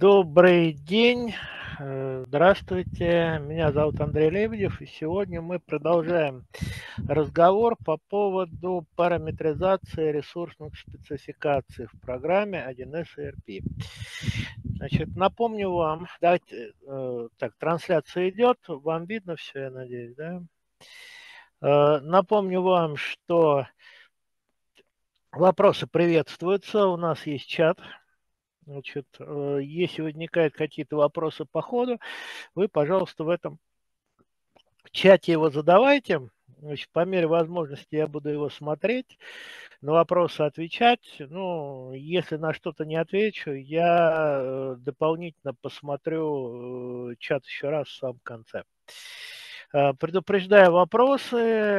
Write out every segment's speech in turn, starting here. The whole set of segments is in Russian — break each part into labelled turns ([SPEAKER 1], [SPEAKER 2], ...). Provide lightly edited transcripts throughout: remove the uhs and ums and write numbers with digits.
[SPEAKER 1] Добрый день, здравствуйте. Меня зовут Андрей Лебедев, и сегодня мы продолжаем разговор по поводу параметризации ресурсных спецификаций в программе 1С ERP. Значит, напомню вам, давайте, так, трансляция идет, вам видно все, я надеюсь, да? Напомню вам, что вопросы приветствуются, у нас есть чат. Значит, если возникают какие-то вопросы по ходу, вы, пожалуйста, в этом чате его задавайте. Значит, по мере возможности я буду его смотреть, на вопросы отвечать. Ну, если на что-то не отвечу, я дополнительно посмотрю чат еще раз в самом конце. Предупреждаю вопросы.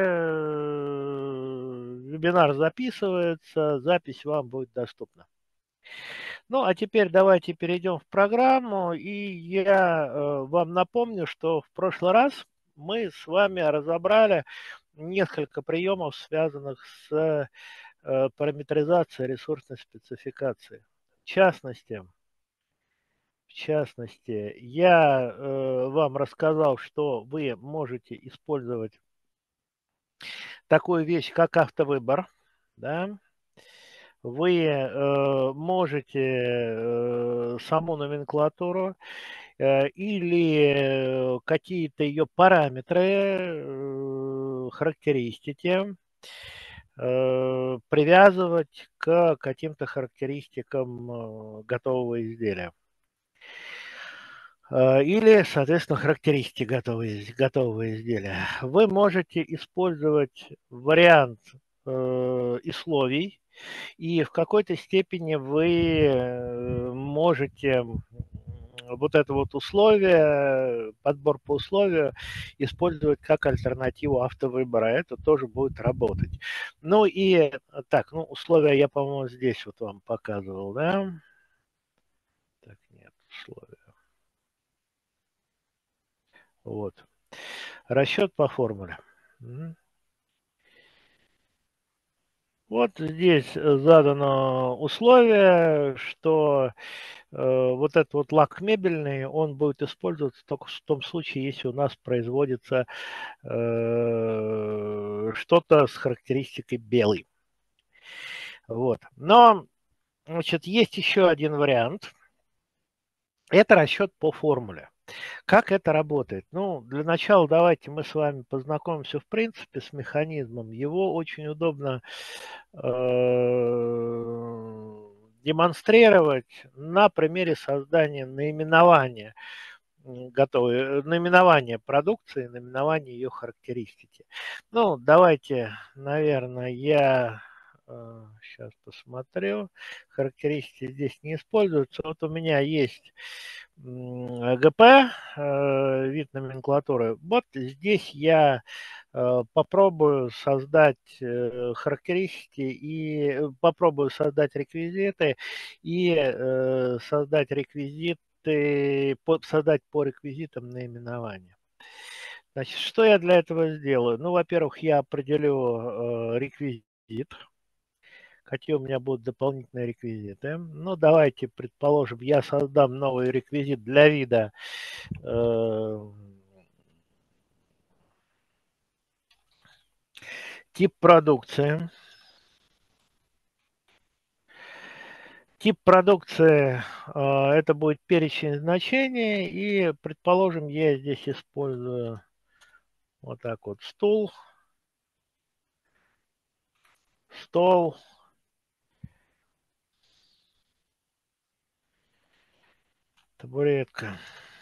[SPEAKER 1] Вебинар записывается, запись вам будет доступна. Ну, а теперь давайте перейдем в программу, и я вам напомню, что в прошлый раз мы с вами разобрали несколько приемов, связанных с параметризацией ресурсной спецификации. В частности, я вам рассказал, что вы можете использовать такую вещь, как автовыбор, да? Вы можете саму номенклатуру или какие-то ее параметры, характеристики привязывать к каким-то характеристикам готового изделия. Или, соответственно, характеристики готового изделия. Вы можете использовать вариант условий, и в какой-то степени вы можете вот это вот условие, подбор по условию, использовать как альтернативу автовыбора. Это тоже будет работать. Ну и так, ну условия я, по-моему, здесь вот вам показывал, да? Так, нет, условия. Вот. Расчет по формуле. Вот здесь задано условие, что вот этот вот лак мебельный, он будет использоваться только в том случае, если у нас производится что-то с характеристикой белый. Вот. Но, значит, есть еще один вариант. Это расчет по формуле. Как это работает? Ну, для начала давайте мы с вами познакомимся в принципе с механизмом. Его очень удобно демонстрировать на примере создания наименования наименование продукции, наименование ее характеристики. Ну, давайте, наверное, я сейчас посмотрю. Характеристики здесь не используются. Вот у меня есть ГП, вид номенклатуры. Вот здесь я попробую создать характеристики и попробую создать реквизиты и создать создать по реквизитам наименования. Значит, что я для этого сделаю? Ну, во-первых, я определю реквизит. Какие у меня будут дополнительные реквизиты? Ну, давайте, предположим, я создам новый реквизит для вида тип продукции. Тип продукции это будет перечень значений. И, предположим, я здесь использую вот так вот стул, стол. Табуретка.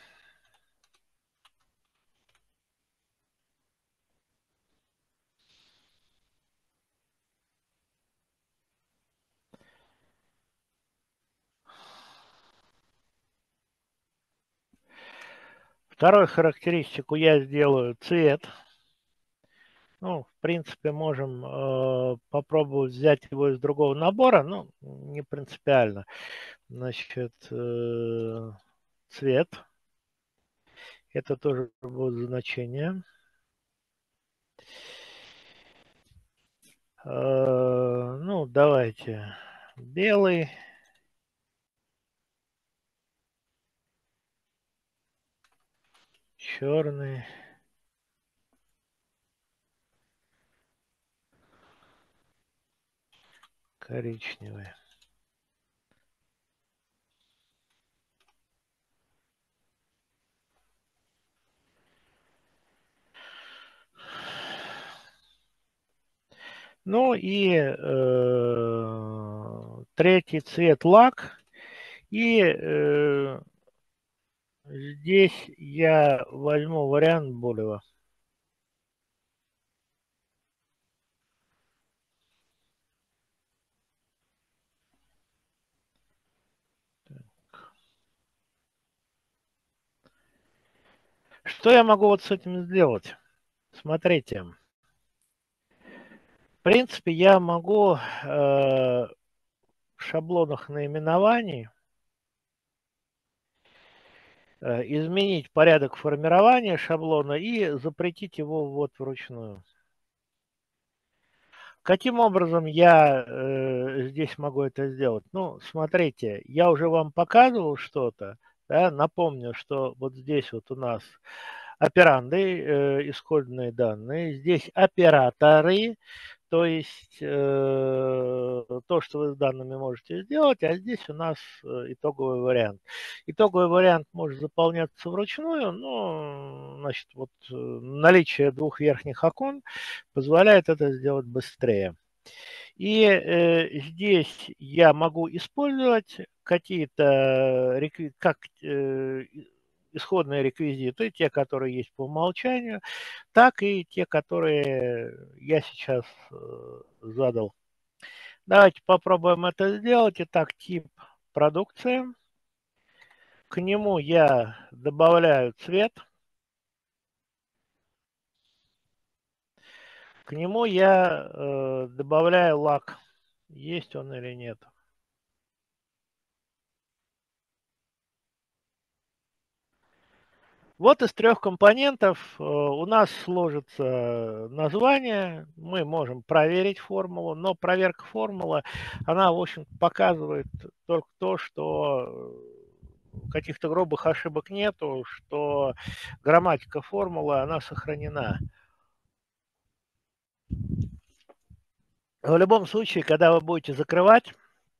[SPEAKER 1] Вторую характеристику я сделаю цвет. Ну, в принципе, можем попробовать взять его из другого набора, но не принципиально. Значит, цвет. Это тоже будет значение. Ну, давайте белый. черный, коричневый. Ну и третий цвет лак. И здесь я возьму вариант Болева. Что я могу вот с этим сделать? Смотрите. В принципе, я могу в шаблонах наименований изменить порядок формирования шаблона и запретить его вот вручную. Каким образом я здесь могу это сделать? Ну, смотрите, я уже вам показывал что-то, да, напомню, что вот здесь вот у нас операнды, исходные данные, здесь операторы, то есть то, что вы с данными можете сделать, а здесь у нас итоговый вариант. Итоговый вариант может заполняться вручную, но значит, вот наличие двух верхних окон позволяет это сделать быстрее. И здесь я могу использовать какие-то как исходные реквизиты, те, которые есть по умолчанию, так и те, которые я сейчас задал. Давайте попробуем это сделать. Итак, тип продукции. К нему я добавляю цвет. К нему я добавляю лак. Есть он или нет. Вот из трех компонентов у нас сложится название. Мы можем проверить формулу, но проверка формулы, она, в общем, показывает только то, что каких-то грубых ошибок нету, что грамматика формулы, она сохранена. В любом случае, когда вы будете закрывать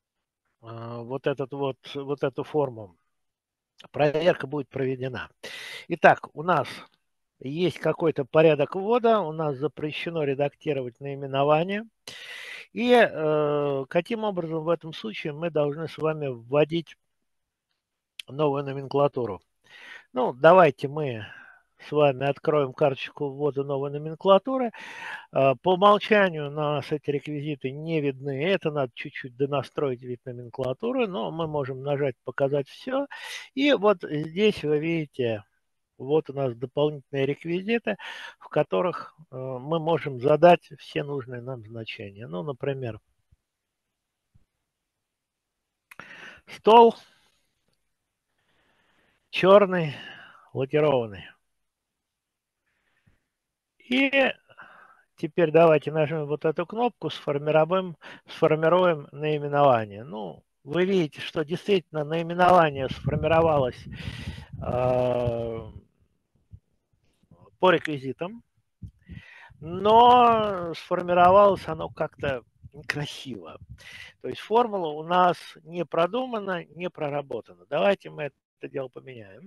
[SPEAKER 1] вот эту форму, проверка будет проведена. Итак, у нас есть какой-то порядок ввода, у нас запрещено редактировать наименование. И каким образом в этом случае мы должны с вами вводить новую номенклатуру? Ну, давайте мы с вами откроем карточку ввода новой номенклатуры. По умолчанию у нас эти реквизиты не видны. Это надо чуть-чуть донастроить вид номенклатуры, но мы можем нажать «Показать все». И вот здесь вы видите, вот у нас дополнительные реквизиты, в которых мы можем задать все нужные нам значения. Ну, например, стол черный, лакированный. И теперь давайте нажмем вот эту кнопку, сформируем наименование. Ну, вы видите, что действительно наименование сформировалось по реквизитам, но сформировалось оно как-то некрасиво. То есть формула у нас не продумана, не проработана. Давайте мы это дело поменяем.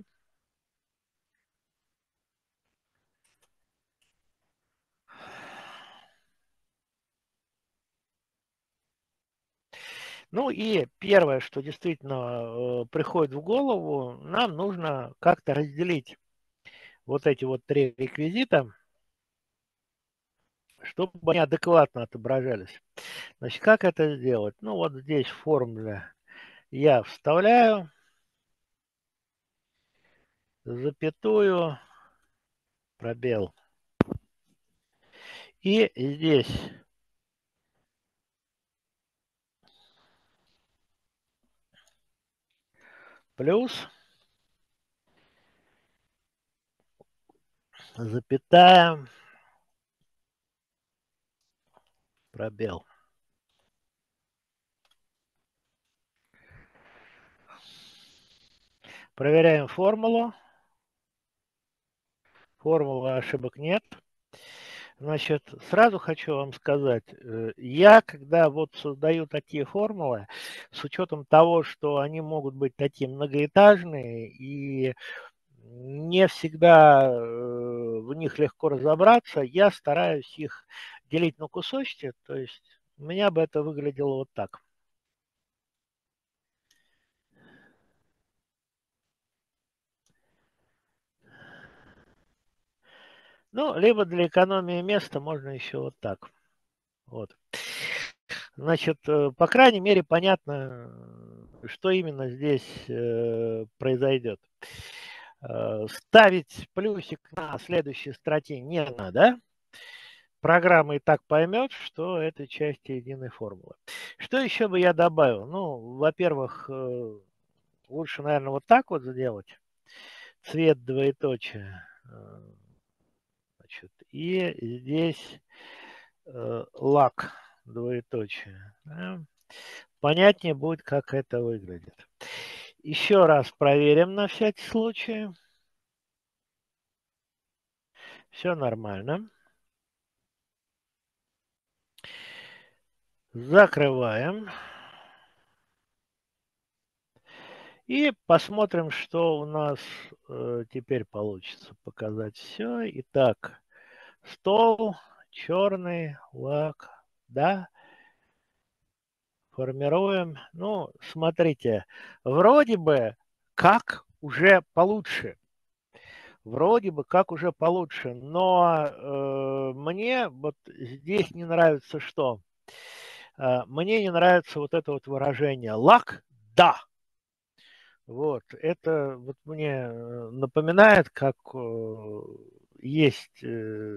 [SPEAKER 1] Ну и первое, что действительно приходит в голову, нам нужно как-то разделить вот эти вот три реквизита, чтобы они адекватно отображались. Значит, как это сделать? Ну вот здесь в формуле я вставляю запятую, пробел. И здесь плюс, запятая, пробел. Проверяем формулу. формулы ошибок нет. Значит, сразу хочу вам сказать, я, когда вот создаю такие формулы, с учетом того, что они могут быть такие многоэтажные и не всегда в них легко разобраться, я стараюсь их делить на кусочки, то есть у меня бы это выглядело вот так. Ну, либо для экономии места можно еще вот так. Вот. Значит, по крайней мере, понятно, что именно здесь произойдет. Ставить плюсик на следующей строке не надо. Программа и так поймет, что это часть единой формулы. Что еще бы я добавил? Ну, во-первых, лучше, наверное, вот так вот сделать. Цвет двоеточие. Значит, и здесь лак двоеточие. Да? Понятнее будет, как это выглядит. Еще раз проверим на всякий случай. Все нормально. Закрываем. И посмотрим, что у нас теперь получится. Показать все. Итак, стол, черный, лак. Да, формируем. Ну, смотрите, вроде бы как уже получше. Вроде бы как уже получше, но мне вот здесь не нравится что? Мне не нравится вот это вот выражение «лак, да». Вот, это вот мне напоминает, как есть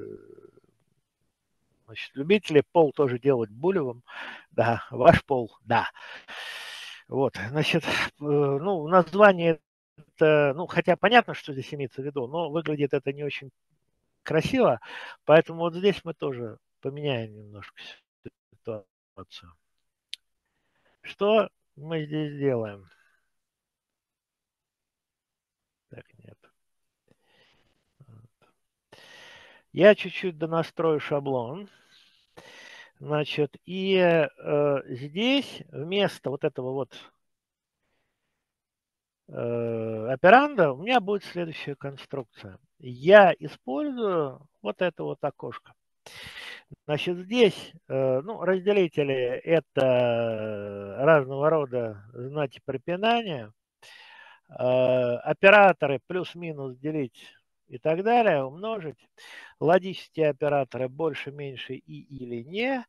[SPEAKER 1] значит, любители пол тоже делать булевым. Да, ваш пол, да. Вот, значит, ну, название это, ну, хотя понятно, что здесь имеется в виду, но выглядит это не очень красиво, поэтому вот здесь мы тоже поменяем немножко ситуацию. Что мы здесь делаем? Так, нет. Я чуть-чуть донастрою шаблон. Значит, и здесь вместо вот этого вот операнда у меня будет следующая конструкция. Я использую вот это вот окошко. Значит, здесь ну, разделители это разного рода знаки препинания. Операторы плюс-минус делить и так далее, умножить. Логические операторы больше, меньше и или не.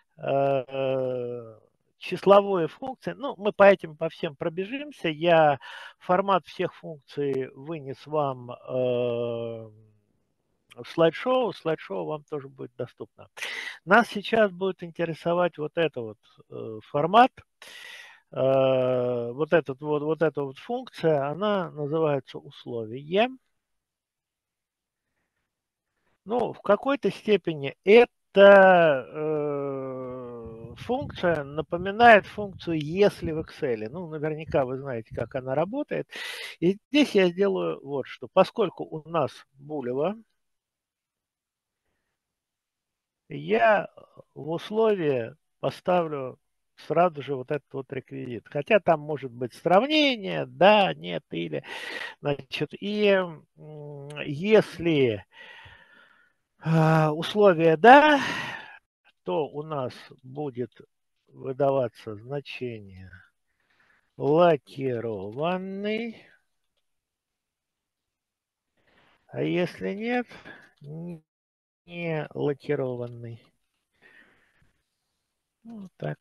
[SPEAKER 1] Числовые функции, ну, мы по этим по всем пробежимся. Я формат всех функций вынес вам в слайд-шоу. Слайд-шоу вам тоже будет доступно. Нас сейчас будет интересовать вот это вот формат. Вот эта вот функция, она называется условие. Ну, в какой-то степени эта функция напоминает функцию если в Excel. Ну, наверняка вы знаете, как она работает. И здесь я сделаю вот что. Поскольку у нас булево, я в условие поставлю сразу же вот этот вот реквизит. Хотя там может быть сравнение, да, нет, или, значит, и если условие да, то у нас будет выдаваться значение лакированный, а если нет, не лакированный. Вот так.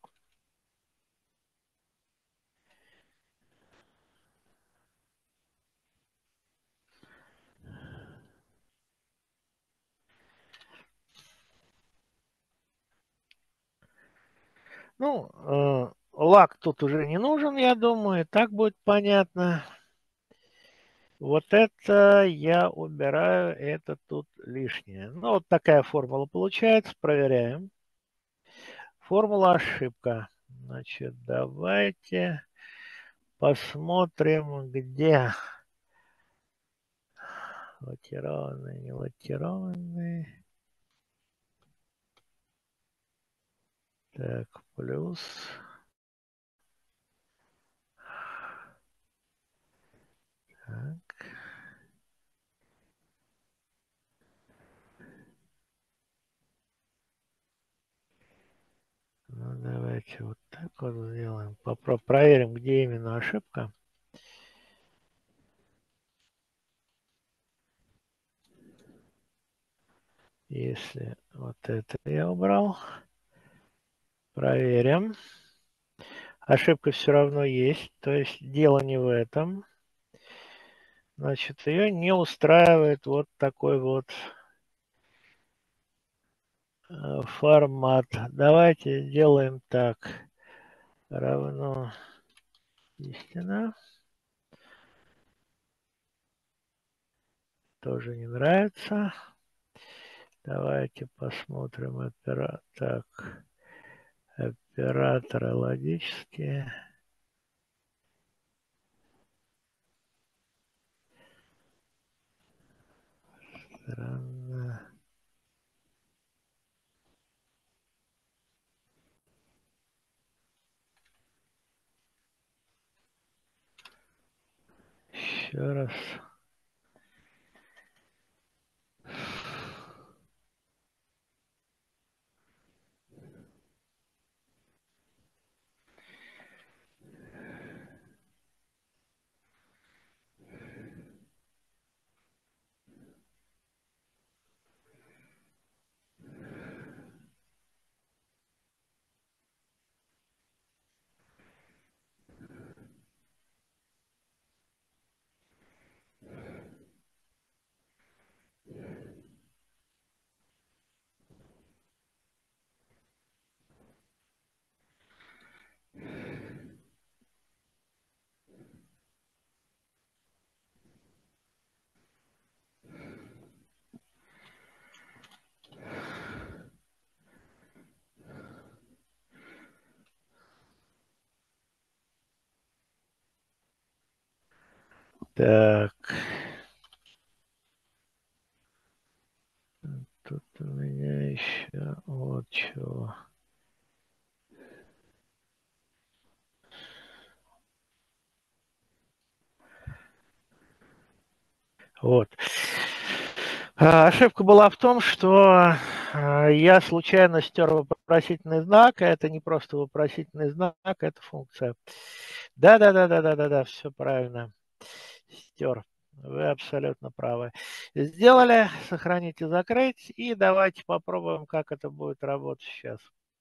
[SPEAKER 1] Ну, лак тут уже не нужен, я думаю, так будет понятно. Вот это я убираю, это тут лишнее. Ну, вот такая формула получается, проверяем. Формула ошибка. Значит, давайте посмотрим, где Лакированный, не лакированный. Так, плюс. Так. Ну, давайте вот так вот сделаем. Проверим, где именно ошибка. Если вот это я убрал, проверим. Ошибка все равно есть, то есть дело не в этом. Значит, ее не устраивает вот такой вот формат. Давайте сделаем так. Равно истина. Тоже не нравится. Давайте посмотрим операторы логические. Странно. Еще раз. Так. Тут у меня еще вот чего. Вот. Ошибка была в том, что я случайно стер вопросительный знак, а это не просто вопросительный знак, это функция. Да, все правильно. Стер. Вы абсолютно правы. Сделали, сохранить и закрыть, и давайте попробуем, как это будет работать сейчас.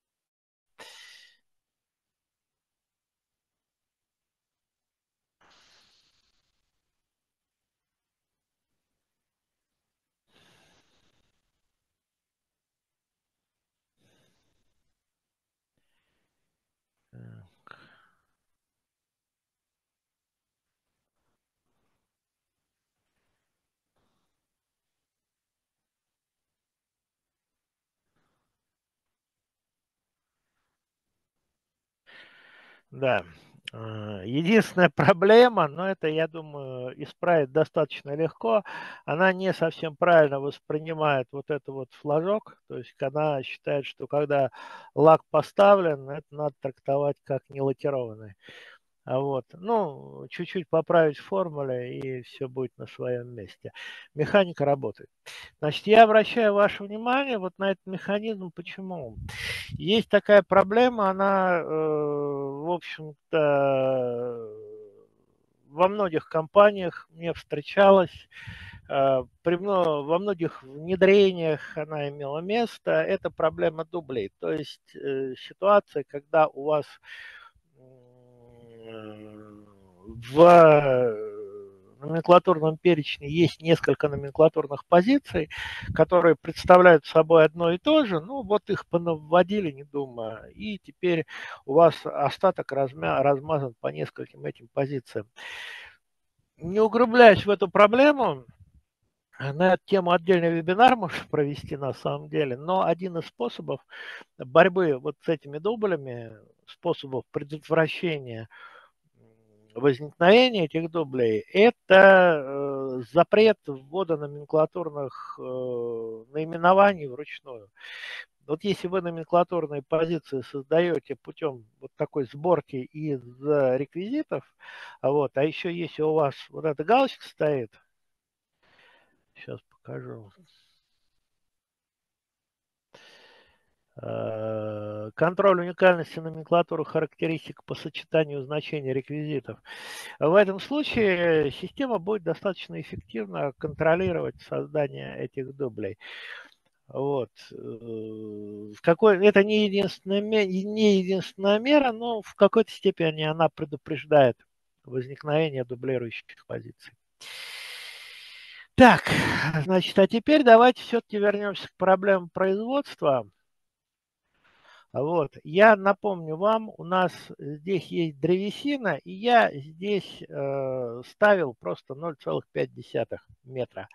[SPEAKER 1] Да. Единственная проблема, но это, я думаю, исправить достаточно легко, она не совсем правильно воспринимает вот это вот флажок, то есть она считает, что когда лак поставлен, это надо трактовать как нелакированный. Вот. Ну, чуть-чуть поправить в формуле, и все будет на своем месте. Механика работает. Значит, я обращаю ваше внимание вот на этот механизм. Почему? Есть такая проблема, она, в общем-то, во многих компаниях мне встречалась, во многих внедрениях она имела место. Это проблема дублей. То есть ситуация, когда у вас в номенклатурном перечне есть несколько номенклатурных позиций, которые представляют собой одно и то же, ну вот их понаводили, не думая, и теперь у вас остаток размазан по нескольким этим позициям. Не углубляясь в эту проблему, на эту тему отдельный вебинар можно провести на самом деле, но один из способов борьбы вот с этими дублями, способов предотвращения возникновения этих дублей – это запрет ввода номенклатурных наименований вручную. Вот если вы номенклатурные позиции создаете путем вот такой сборки из реквизитов, вот, а еще если у вас вот эта галочка стоит, сейчас покажу, контроль уникальности номенклатуры характеристик по сочетанию значений реквизитов. В этом случае система будет достаточно эффективно контролировать создание этих дублей. Вот. Это не единственная мера, но в какой-то степени она предупреждает возникновение дублирующих позиций. Так, значит, а теперь давайте все-таки вернемся к проблемам производства. Вот, я напомню вам, у нас здесь есть древесина, и я здесь ставил просто 0,5 метра.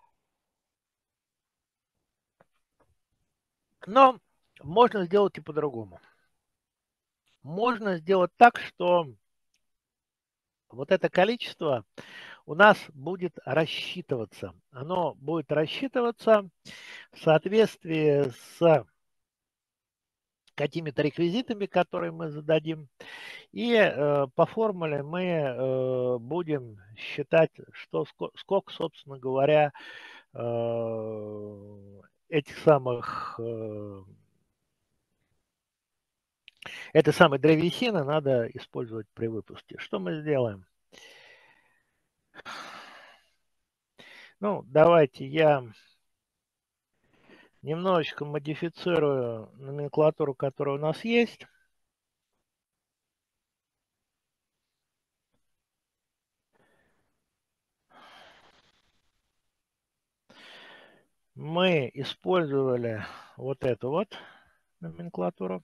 [SPEAKER 1] Но можно сделать и по-другому. Можно сделать так, что вот это количество у нас будет рассчитываться. Оно будет рассчитываться в соответствии с какими-то реквизитами, которые мы зададим. И по формуле мы будем считать, что сколько, собственно говоря, этих самых этой самой древесины надо использовать при выпуске. Что мы сделаем? Ну, давайте я немножечко модифицирую номенклатуру, которая у нас есть. Мы использовали вот эту вот номенклатуру.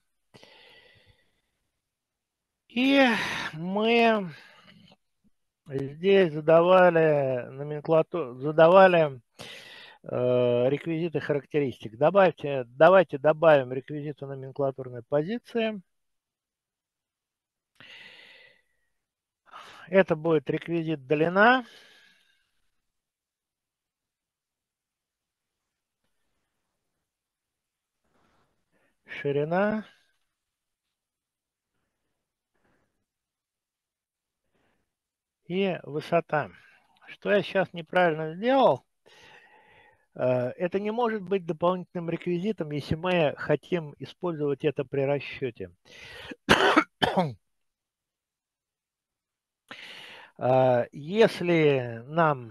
[SPEAKER 1] И мы здесь задавали реквизиты характеристик. Давайте добавим реквизиты номенклатурной позиции. Это будет реквизит длина. Ширина. И высота. Что я сейчас неправильно сделал? Это не может быть дополнительным реквизитом, если мы хотим использовать это при расчете. Если нам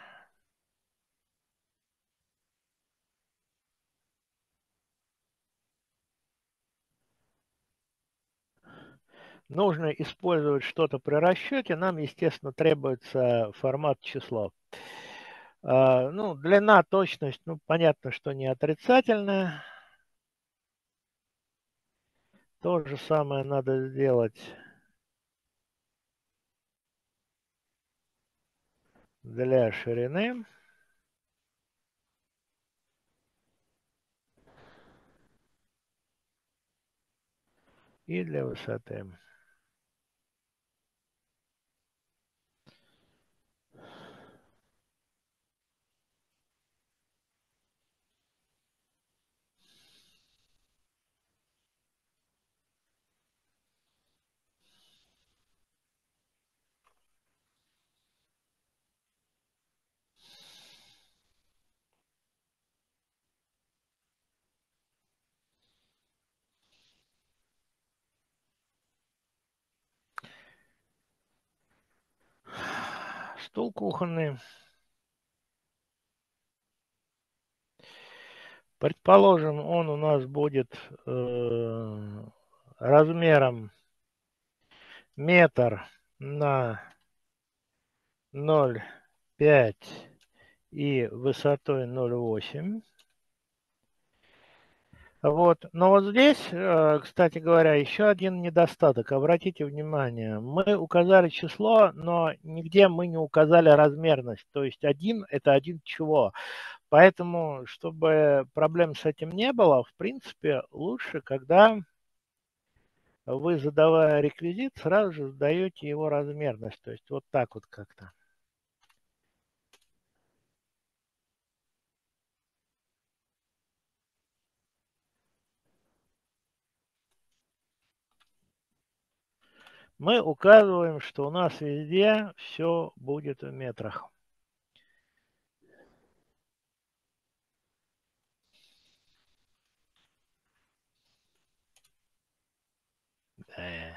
[SPEAKER 1] нужно использовать что-то при расчете, нам, естественно, требуется формат число. Ну, длина, точность, ну, понятно, что не отрицательная. То же самое надо сделать для ширины и для высоты. Стул кухонный. Предположим, он у нас будет размером метр на 0,5 и высотой 0,8. Вот. Но вот здесь, кстати говоря, еще один недостаток. Обратите внимание, мы указали число, но нигде мы не указали размерность. То есть 1 – это 1 чего. Поэтому, чтобы проблем с этим не было, в принципе, лучше, когда вы, задавая реквизит, сразу же задаете его размерность. То есть вот так вот как-то. Мы указываем, что у нас везде все будет в метрах. Да.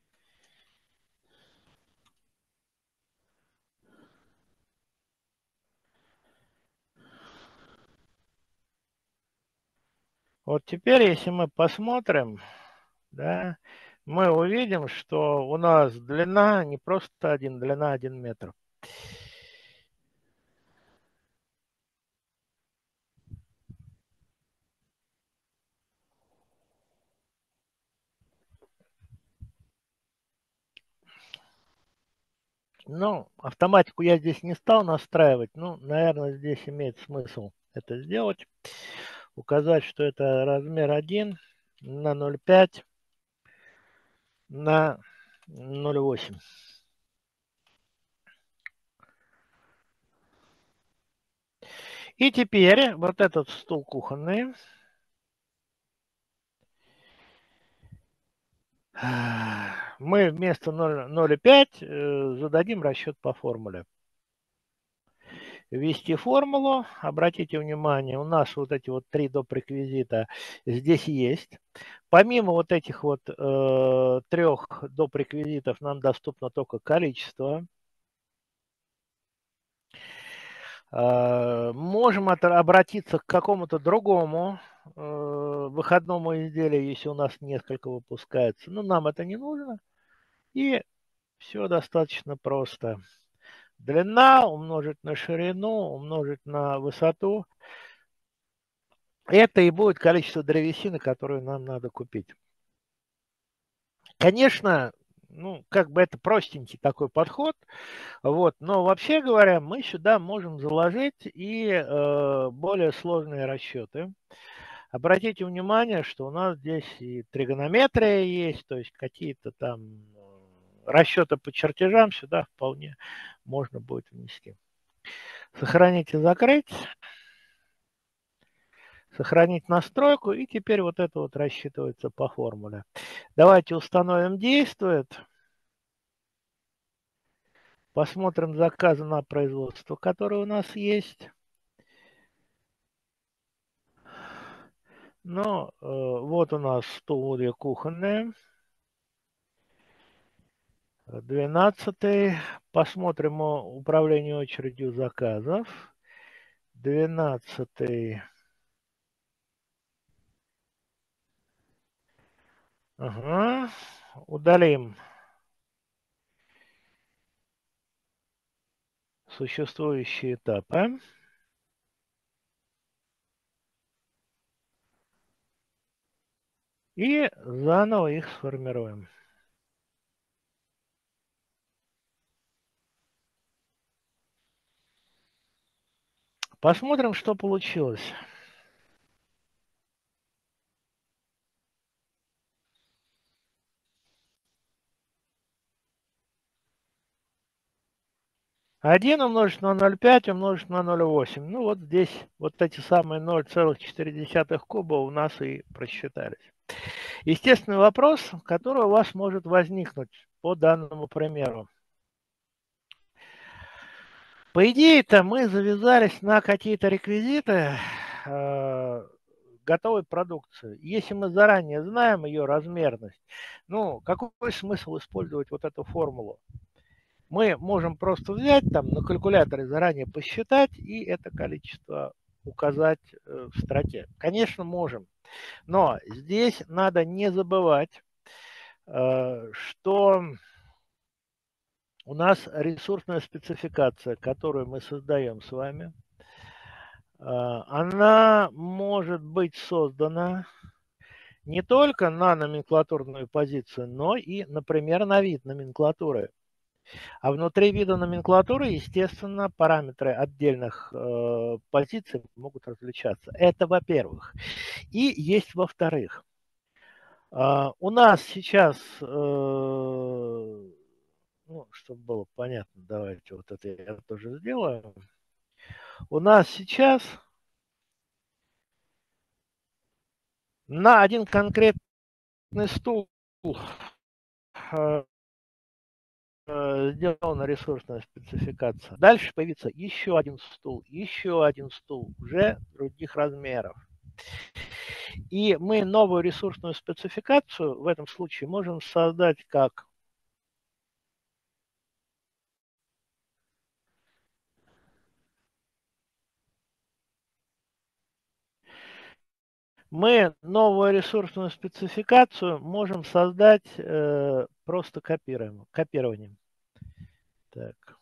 [SPEAKER 1] Вот теперь, если мы посмотрим, да, мы увидим, что у нас длина не просто длина 1 метр. Ну, автоматику я здесь не стал настраивать. Ну, наверное, здесь имеет смысл это сделать. Указать, что это размер 1 на 0,5 на 0,8. И теперь вот этот стул кухонный мы вместо 0,5 зададим расчет по формуле. Ввести формулу. Обратите внимание, у нас вот эти вот 3 доп. Реквизита здесь есть. Помимо вот этих вот 3 доп. Реквизитов нам доступно только количество. Можем обратиться к какому-то другому выходному изделию, если у нас несколько выпускается. Но нам это не нужно. И все достаточно просто. Длина умножить на ширину, умножить на высоту. Это и будет количество древесины, которую нам надо купить. Конечно, ну, как бы это простенький такой подход, вот, но вообще говоря, мы сюда можем заложить и более сложные расчеты. Обратите внимание, что у нас здесь и тригонометрия есть, то есть какие-то там расчеты по чертежам сюда вполне можно будет внести. Сохранить и закрыть. Сохранить настройку, и теперь вот это вот рассчитывается по формуле. Давайте установим действует. Посмотрим заказы на производство, которые у нас есть. Ну, вот у нас стулья кухонные. 12. Посмотрим управление очередью заказов. 12. Ага. Удалим существующие этапы. И заново их сформируем. Посмотрим, что получилось. Один умножить на 0,5 умножить на 0,8. Ну вот здесь вот эти самые 0,4 куба у нас и просчитались. Естественный вопрос, который у вас может возникнуть по данному примеру. По идее-то мы завязались на какие-то реквизиты готовой продукции. Если мы заранее знаем ее размерность, ну какой смысл использовать вот эту формулу? Мы можем просто взять там на калькуляторе заранее посчитать и это количество указать в строке. Конечно, можем, но здесь надо не забывать, что у нас ресурсная спецификация, которую мы создаем с вами, она может быть создана не только на номенклатурную позицию, но и, например, на вид номенклатуры. А внутри вида номенклатуры, естественно, параметры отдельных позиций могут различаться. Это во-первых. И есть во-вторых. У нас сейчас, ну, чтобы было понятно, давайте вот это я тоже сделаю. У нас сейчас на один конкретный стул э, сделана ресурсная спецификация. Дальше появится еще один стул уже других размеров. И мы новую ресурсную спецификацию в этом случае можем создать как? Мы новую ресурсную спецификацию можем создать просто копированием. Так.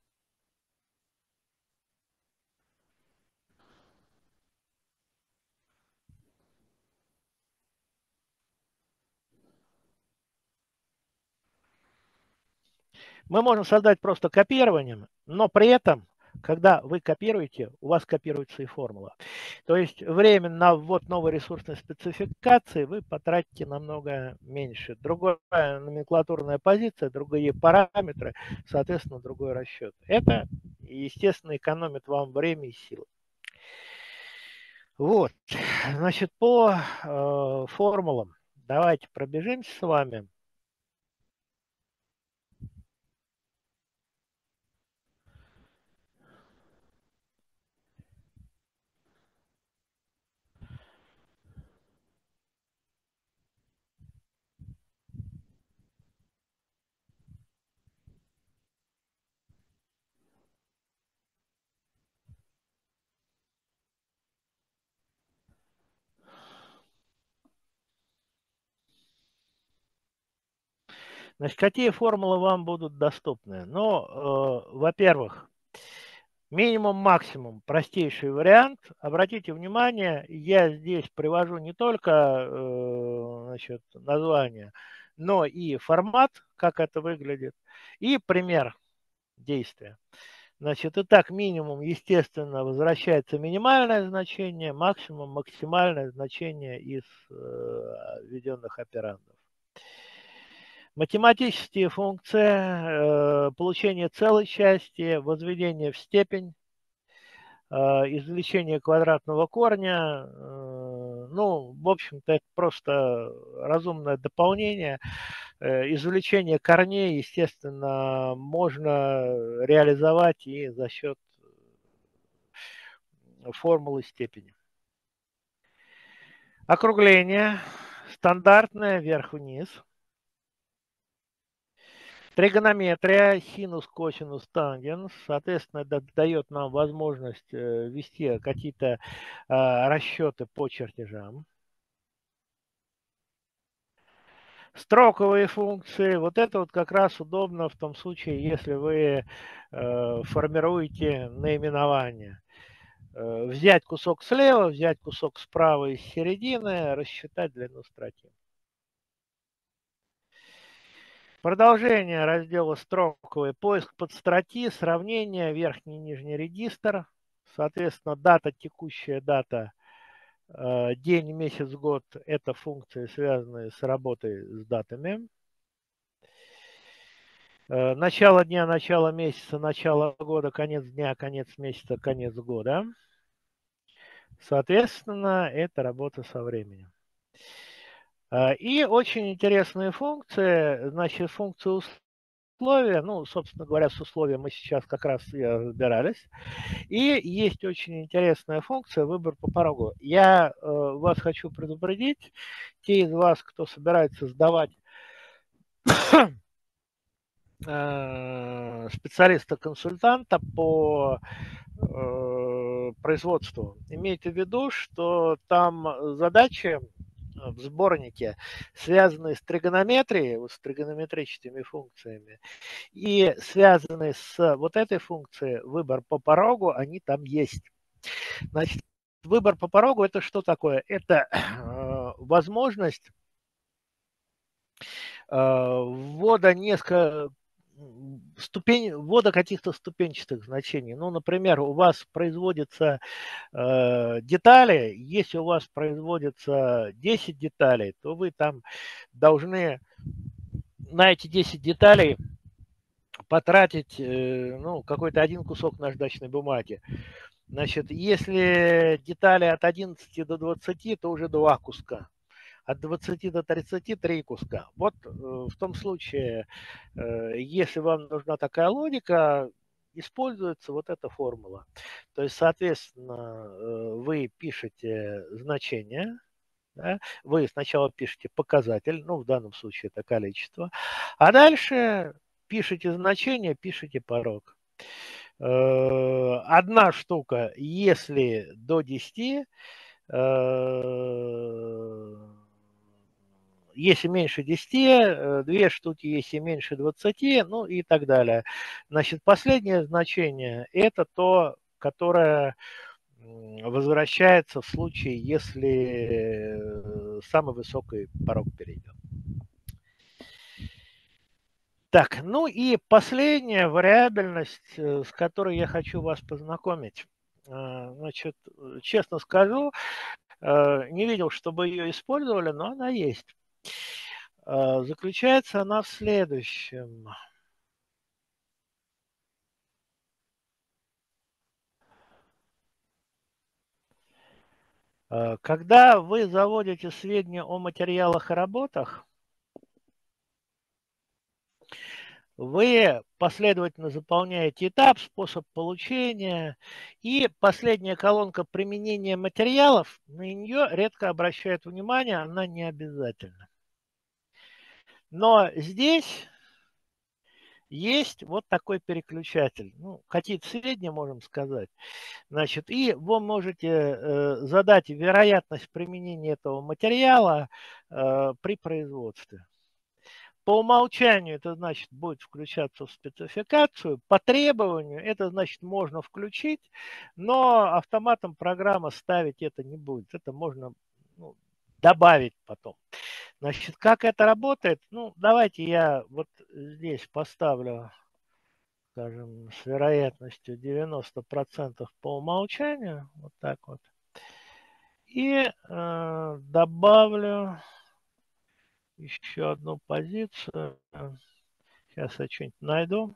[SPEAKER 1] Мы можем создать просто копированием, но при этом, когда вы копируете, у вас копируется и формула. То есть время на ввод новой ресурсной спецификации вы потратите намного меньше. Другая номенклатурная позиция, другие параметры, соответственно, другой расчет. Это, естественно, экономит вам время и силы. Вот, значит, по формулам давайте пробежимся с вами. Значит, какие формулы вам будут доступны? Ну, во-первых, минимум-максимум, простейший вариант. Обратите внимание, я здесь привожу не только значит, название, но и формат, как это выглядит, и пример действия. Значит, итак, минимум, естественно, возвращается минимальное значение, максимум, максимальное значение из введенных операндов. Математические функции, получение целой части, возведение в степень, извлечение квадратного корня. Ну, в общем-то, это просто разумное дополнение. Извлечение корней, естественно, можно реализовать и за счет формулы степени. Округление стандартное вверх-вниз. Тригонометрия, синус, косинус, тангенс, соответственно, это дает нам возможность вести какие-то расчеты по чертежам. Строковые функции, вот это вот как раз удобно в том случае, если вы формируете наименование. Взять кусок слева, взять кусок справа из середины, рассчитать длину строки. Продолжение раздела строковый. Поиск подстроки, сравнение, верхний и нижний регистр. Соответственно, дата, текущая дата, день, месяц, год – это функции, связанные с работой с датами. Начало дня, начало месяца, начало года, конец дня, конец месяца, конец года. Соответственно, это работа со временем. И очень интересные функции, значит, функции условия, ну, собственно говоря, с условием мы сейчас как раз и разбирались. И есть очень интересная функция выбор по порогу. Я вас хочу предупредить, те из вас, кто собирается сдавать специалиста-консультанта по производству, имейте в виду, что там задачи в сборнике связаны с тригонометрией, вот с тригонометрическими функциями, и связанные с вот этой функцией выбор по порогу, они там есть. Значит, выбор по порогу это что такое? Это возможность ввода ступень ввода каких-то ступенчатых значений. Ну, например, у вас производится детали, если у вас производится 10 деталей, то вы там должны на эти 10 деталей потратить ну, какой-то один кусок наждачной бумаги. Значит, если детали от 11 до 20, то уже два куска. От 20 до 30 три куска. Вот в том случае, если вам нужна такая логика, используется вот эта формула. То есть, соответственно, вы пишете значение, да, вы сначала пишете показатель, ну, в данном случае это количество, а дальше пишете значение, пишете порог. Одна штука, если до 10, если меньше 10, две штуки, если меньше 20, ну и так далее. Значит, последнее значение – это то, которое возвращается в случае, если самый высокий порог перейден. Так, ну и последняя вариабельность, с которой я хочу вас познакомить. Значит, честно скажу, не видел, чтобы ее использовали, но она есть. Заключается она в следующем. Когда вы заводите сведения о материалах и работах, вы последовательно заполняете этап, способ получения, и последняя колонка применения материалов, на нее редко обращают внимание, она не обязательна. Но здесь есть вот такой переключатель. Ну, какие-то сведения можем сказать. Значит, и вы можете задать вероятность применения этого материала при производстве. По умолчанию это значит будет включаться в спецификацию. По требованию это значит можно включить, но автоматом программа ставить это не будет. Это можно ну, добавить потом. Значит, как это работает? Ну, давайте я вот здесь поставлю, скажем, с вероятностью 90% по умолчанию. Вот так вот. И добавлю еще одну позицию. Сейчас я что-нибудь найду.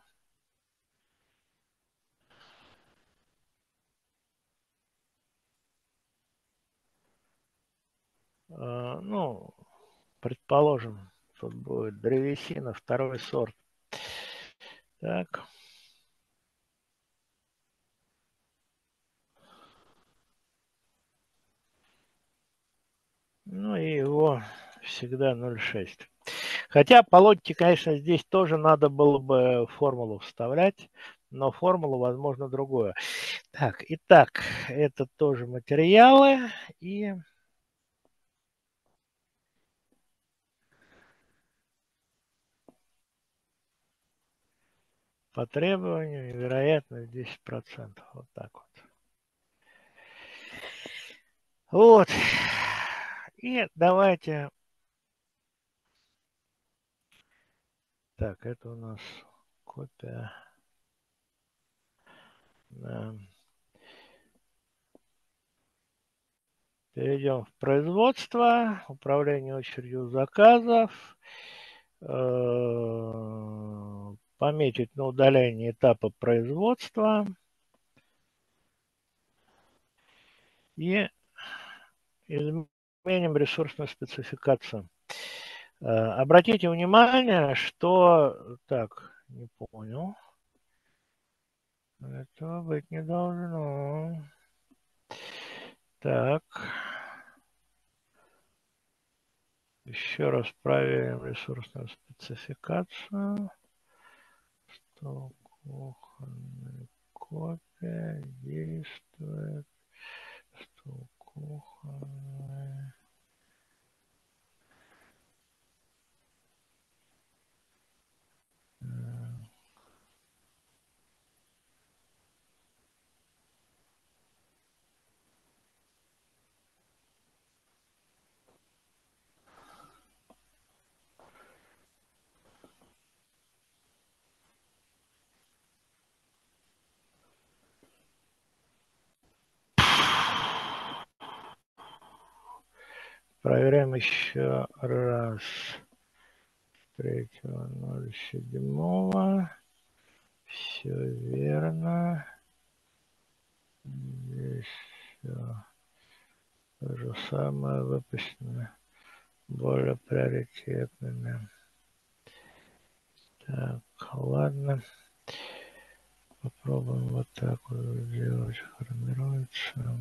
[SPEAKER 1] Ну, предположим, тут будет древесина, второй сорт. Так. Ну и его всегда 0,6. Хотя по логике, конечно, здесь тоже надо было бы формулу вставлять, но формула, возможно, другое. Так, итак, это тоже материалы и по требованию вероятность 10%. Вот так вот. Вот. И давайте. Так, это у нас копия. Да. Перейдем в производство, управление очередью заказов, пометить на удаление этапа производства и изменим ресурсную спецификацию. Обратите внимание, что... Так, не понял. Этого быть не должно. Так. Еще раз проверим ресурсную спецификацию. Что кухонная копия действует. Что кухонная. Проверяем еще раз. 3.07. Все верно. Здесь все то же самое выпущено более приоритетными. Так, ладно. Попробуем вот так вот сделать. Формируется.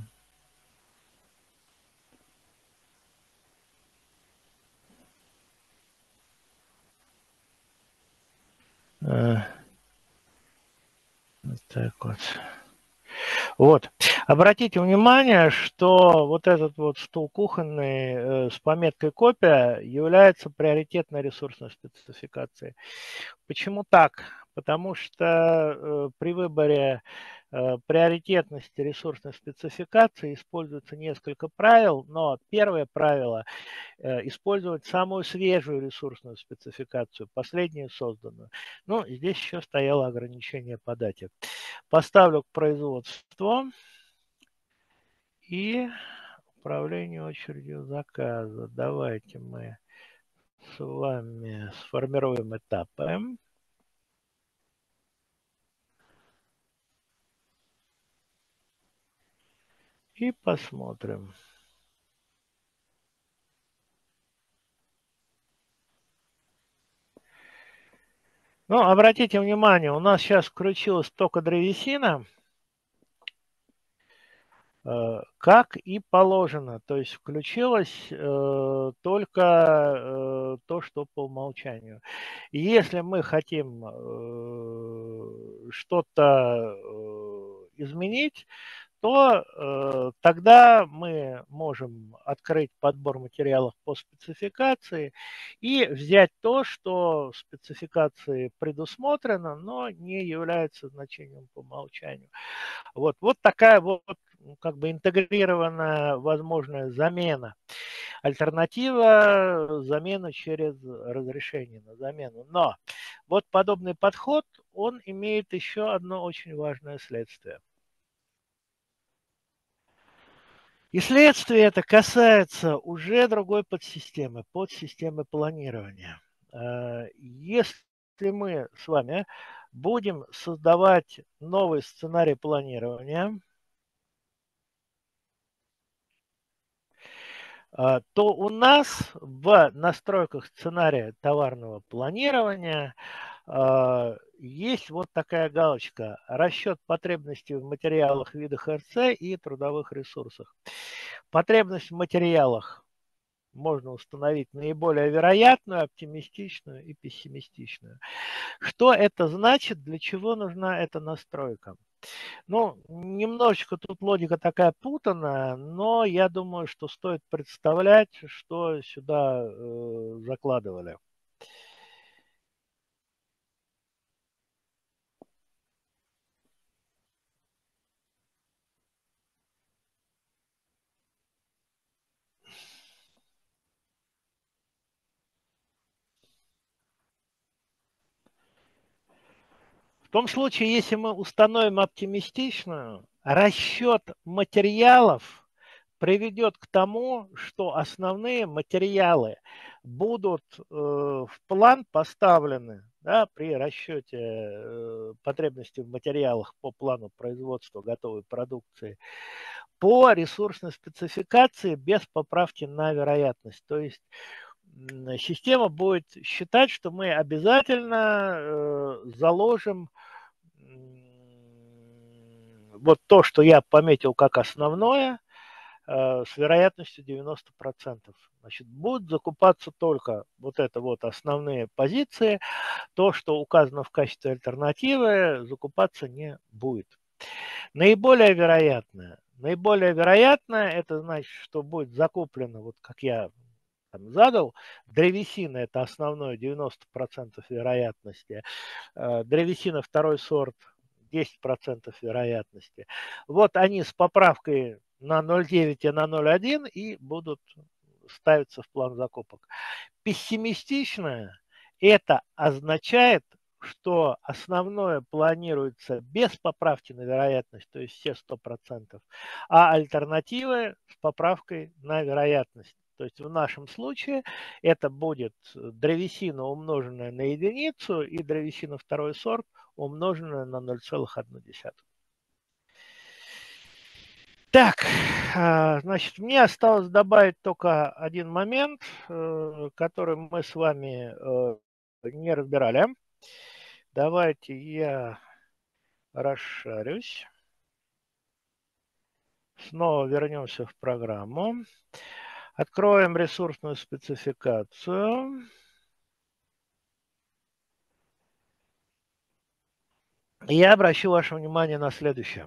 [SPEAKER 1] Вот так вот. Вот. Обратите внимание, что вот этот вот стул кухонный с пометкой «Копия» является приоритетной ресурсной спецификацией. Почему так? Потому что при выборе приоритетности ресурсной спецификации используется несколько правил, но первое правило – использовать самую свежую ресурсную спецификацию, последнюю созданную. Ну, здесь еще стояло ограничение по дате. Поставлю к производству и управлению очередью заказа. Давайте мы с вами сформируем этапы. И посмотрим. Ну, обратите внимание, у нас сейчас включилась только древесина, как и положено. То есть включилось только то, что по умолчанию. И если мы хотим что-то изменить, то тогда мы можем открыть подбор материалов по спецификации и взять то, что в спецификации предусмотрено, но не является значением по умолчанию. Вот такая вот как бы интегрированная возможная замена. Альтернатива – замена через разрешение на замену. Но вот подобный подход, он имеет еще одно очень важное следствие. И следствие это касается уже другой подсистемы планирования. Если мы с вами будем создавать новый сценарий планирования, то у нас в настройках сценария товарного планирования есть вот такая галочка: расчет потребностей в материалах, видах РЦ и трудовых ресурсах. Потребность в материалах можно установить наиболее вероятную, оптимистичную и пессимистичную. Что это значит, для чего нужна эта настройка? Ну, немножечко тут логика такая путанная, но я думаю, что стоит представлять, что сюда закладывали. В том случае, если мы установим оптимистичную, расчет материалов приведет к тому, что основные материалы будут в план поставлены, да, при расчете потребностей в материалах по плану производства готовой продукции по ресурсной спецификации без поправки на вероятность. То есть система будет считать, что мы обязательно заложим вот то, что я пометил как основное, с вероятностью 90%. Значит, будут закупаться только вот это вот основные позиции, то, что указано в качестве альтернативы, закупаться не будет. Наиболее вероятное, это значит, что будет закуплено, вот как я там задал, древесина – это основное, 90% вероятности, древесина второй сорт 10% вероятности. Вот они с поправкой на 0,9 и на 0,1 и будут ставиться в план закупок. Пессимистичное – это означает, что основное планируется без поправки на вероятность, то есть все 100%, а альтернативы с поправкой на вероятность, то То есть в нашем случае это будет древесина, умноженная на единицу, и древесина второй сорт, умноженная на 0,1. Так, значит, мне осталось добавить только один момент, который мы с вами не разбирали. Давайте я расшарюсь. Снова вернемся в программу. Откроем ресурсную спецификацию. Я обращу ваше внимание на следующее.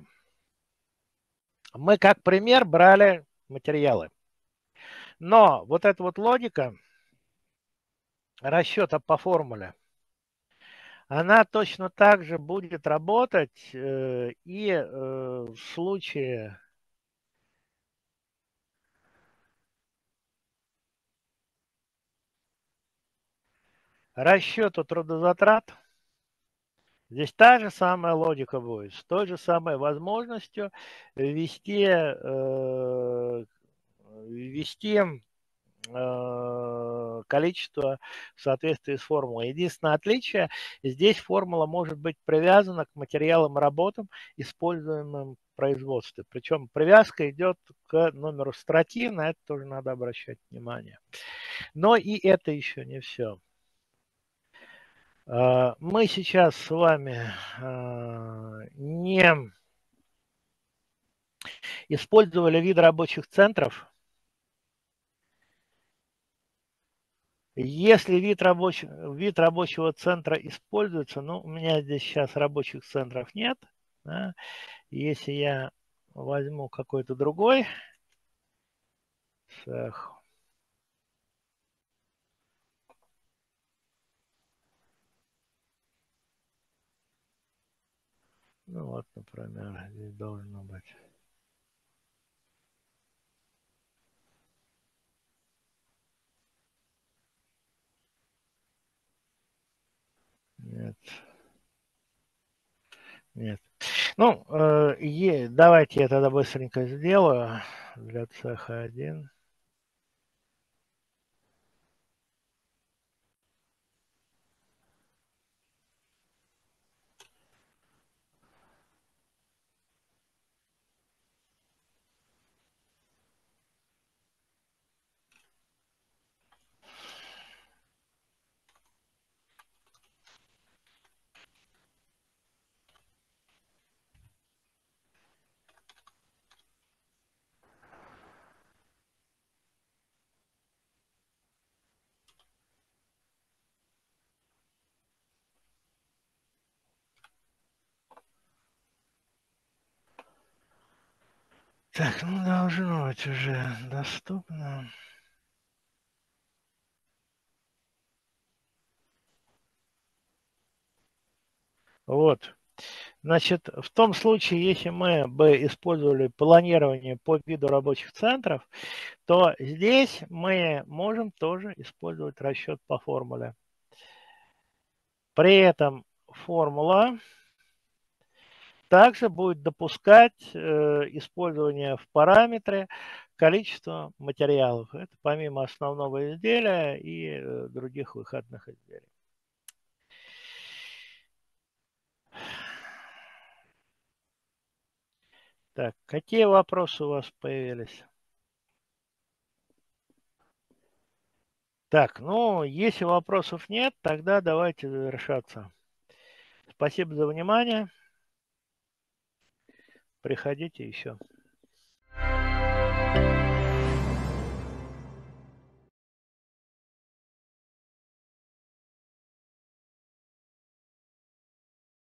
[SPEAKER 1] Мы как пример брали материалы. Но вот эта вот логика расчета по формуле, она точно так же будет работать и в случае расчета трудозатрат. Здесь та же самая логика будет, с той же самой возможностью ввести количество в соответствии с формулой. Единственное отличие, здесь формула может быть привязана к материалам и работам, используемым в производстве. Причем привязка идет к номеру строки, на это тоже надо обращать внимание. Но и это еще не все. Мы сейчас с вами не использовали вид рабочих центров. Если вид рабочего центра используется, ну, у меня здесь сейчас рабочих центров нет. Да? Если я возьму какой-то другой цех, ну вот, например, здесь должно быть. Нет. Нет. Ну, давайте я тогда быстренько сделаю для цеха 1. Так, ну должно быть уже доступно. Вот. Значит, в том случае, если мы бы использовали планирование по виду рабочих центров, то здесь мы можем тоже использовать расчет по формуле. При этом формула также будет допускать использование в параметре количества материалов. Это помимо основного изделия и других выходных изделий. Так, какие вопросы у вас появились? Так, ну, если вопросов нет, тогда давайте завершаться. Спасибо за внимание. Приходите еще.